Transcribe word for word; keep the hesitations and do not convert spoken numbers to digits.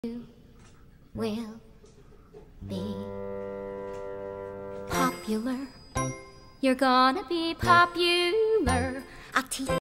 You will be popular. You're gonna be popular. I'll teach